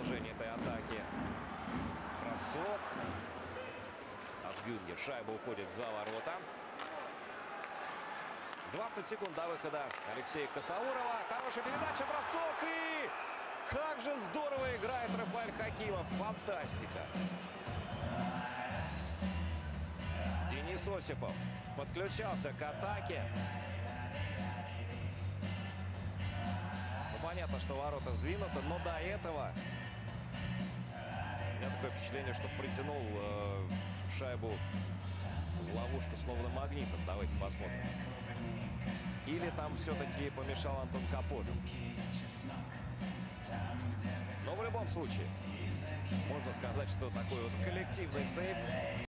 продолжение этой атаки. Бросок. От Гюнге шайба уходит за ворота. 20 секунд до выхода Алексея Косаурова. Хорошая передача, бросок. И как же здорово играет Рафаэль Хакимов. Фантастика. Денис Осипов подключался к атаке. Ну, понятно, что ворота сдвинуты, но до этого у меня такое впечатление, что притянул шайбу в ловушку словно магнитом. Давайте посмотрим. Или там все-таки помешал Антон Капозов. Но в любом случае, можно сказать, что такой вот коллективный сейв.